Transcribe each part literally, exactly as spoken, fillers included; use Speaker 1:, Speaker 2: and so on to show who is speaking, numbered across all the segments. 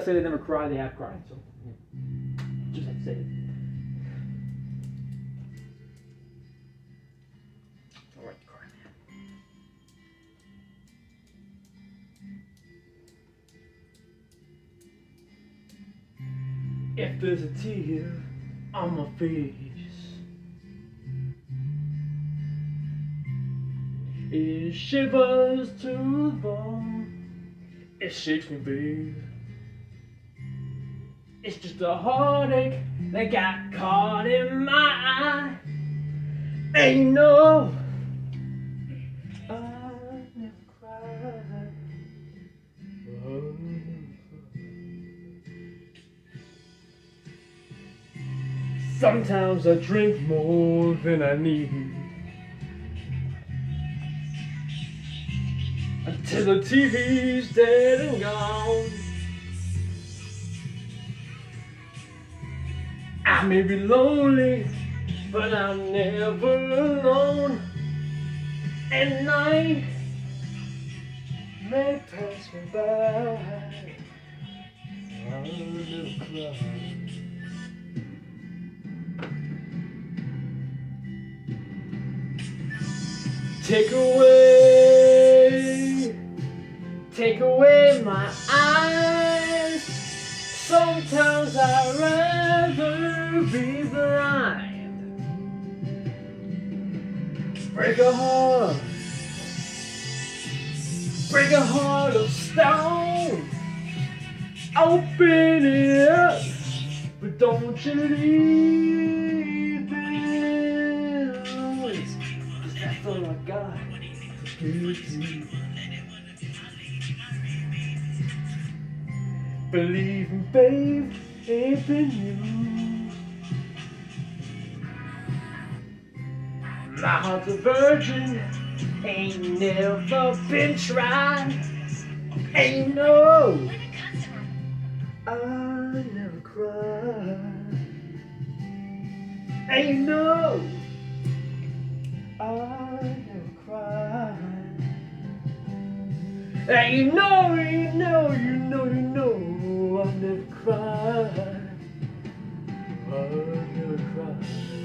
Speaker 1: say they never cry, they have cried. So, yeah. Just have to say it. It's alright to cry, man. If there's a tear on my face, it shivers to the bone. It shakes me, babe. It's just a heartache that got caught in my eye. Ain't no, I never cried. Oh. Sometimes I drink more than I need, until the T V's dead and gone. I may be lonely, but I'm never alone. And night may pass me by, I'll never cry. Take away, take away my eyes. Sometimes I'd rather be blind. Break a heart, break a heart of stone. Open it up, but don't you leave it alone. 'Cause that's all I got to give you. Believing, babe, ain't been you. My heart's a virgin, ain't never been tried. Ain't no, I never cried. Ain't no, I never cried. Ain't no, you know, you know, you know. I never cried. I never cried.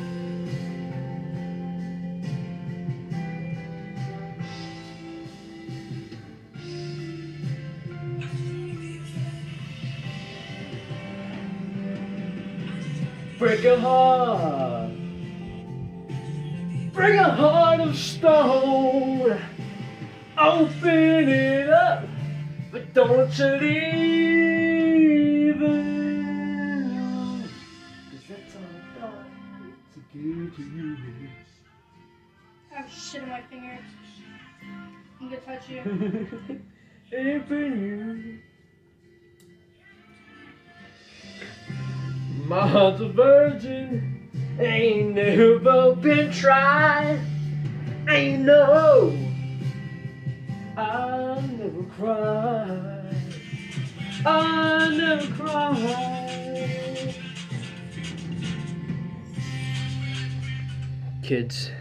Speaker 1: Break a heart, break a heart of stone. Open it up, but don't you leave it alone. 'Cause that's all I got to give to you.
Speaker 2: I have shit in my finger. I'm gonna touch you.
Speaker 1: Ain't been you. My heart's a virgin, ain't never been tried. Ain't no, I never cried. I never cried. Kids.